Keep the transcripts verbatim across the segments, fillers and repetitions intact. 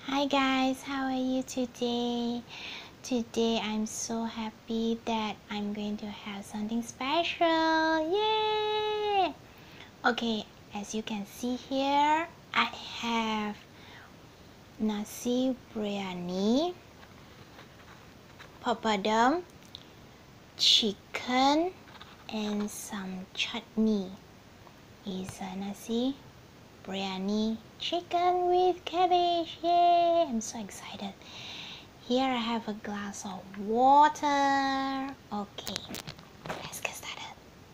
Hi guys, how are you today? Today I'm so happy that I'm going to have something special. Yay! Okay, as you can see here, I have nasi biryani, papadum, chicken, and some chutney. Is a nasi biryani chicken with cabbage. Yay! I'm so excited. Here I have a glass of water. Okay, let's get started.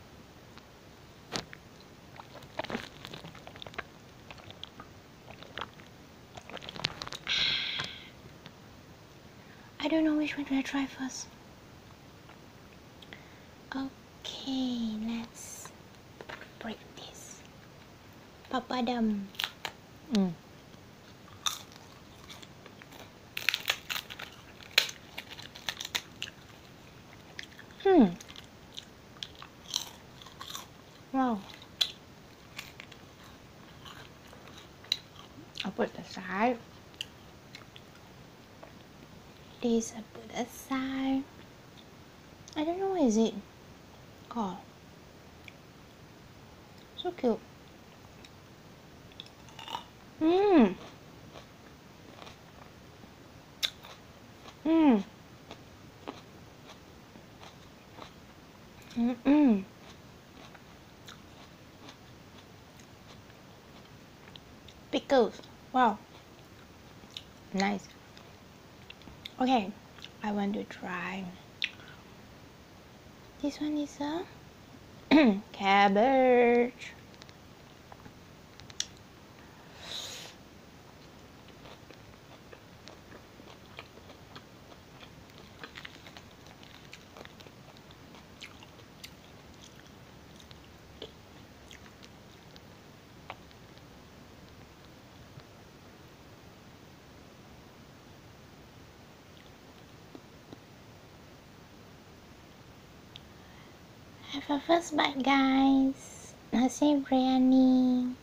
I don't know which one to I try first. Okay, let's break this. Papadum. Mm. Hmm. Wow. I'll put aside. This I put aside. I don't know what is it called. So cute. Mmm. Mmm. Mm-mm. Pickles. Wow. Nice. Okay, I want to try. This one is a cabbage. Have a first bite, guys. Nasi biryani.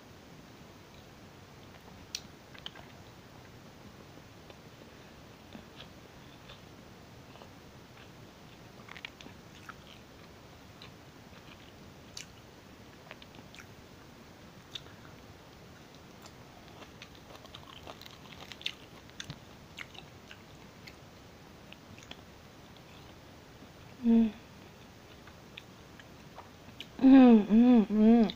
Mm. Mm, mm, mm.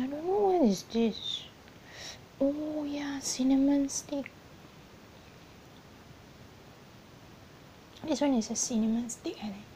I don't know what is this. Oh yeah, cinnamon stick. This one is a cinnamon stick, I think.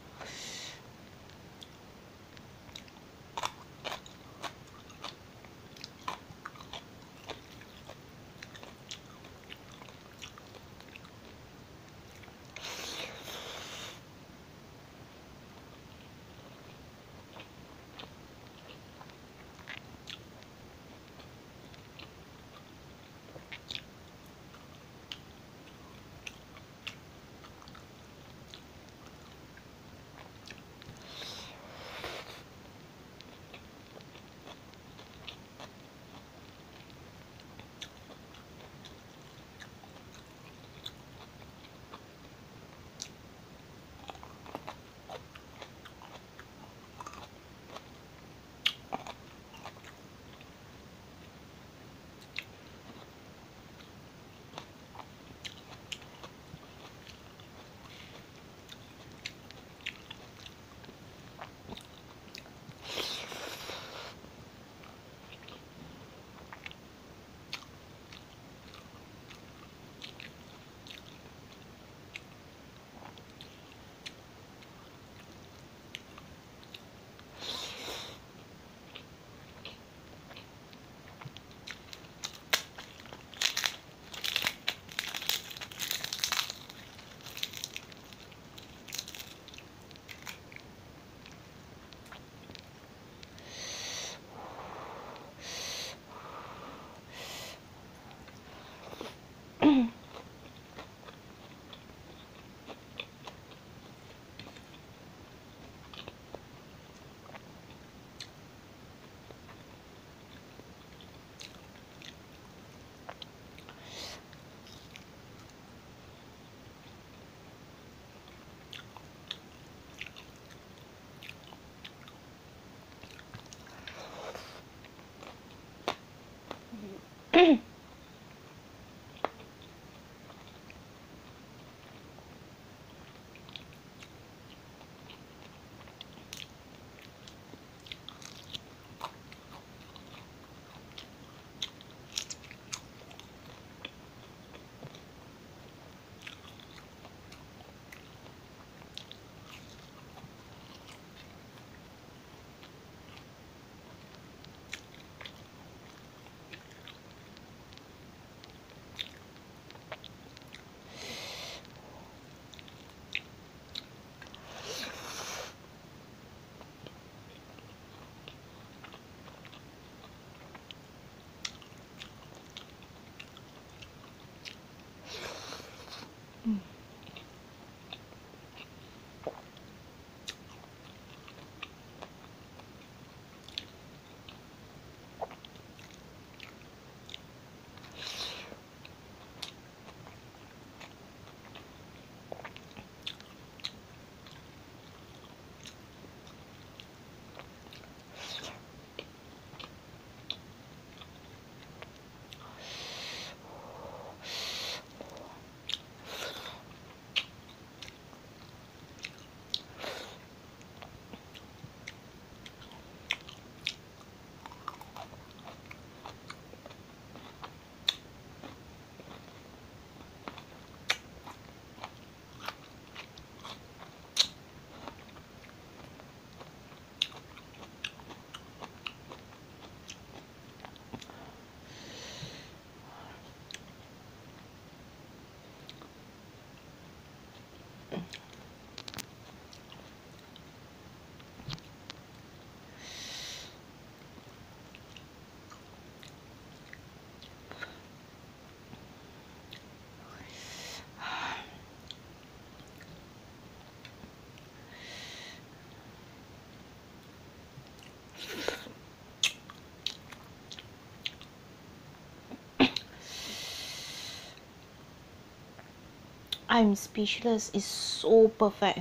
I'm speechless. It's so perfect.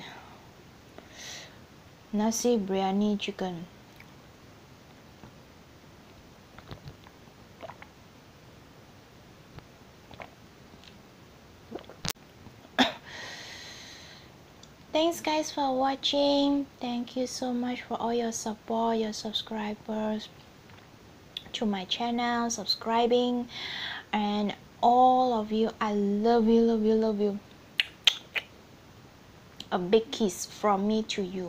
Nasi biryani chicken. Thanks guys for watching. Thank you so much for all your support, your subscribers. to my channel, subscribing, and all of you, I love you, love you, love you. A big kiss from me to you.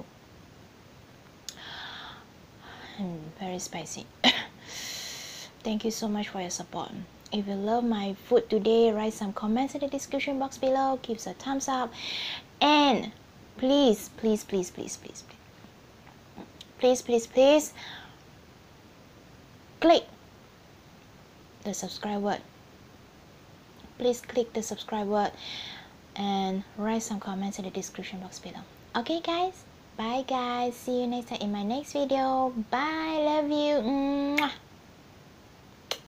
Mm, very spicy. Thank you so much for your support. If you love my food today, write some comments in the description box below, give us a thumbs up, and please, please, please, please, please, please, please, please, click the subscribe word. Please click the subscribe word and write some comments in the description box below. Okay guys, bye guys, see you next time in my next video. Bye, love you. Mwah.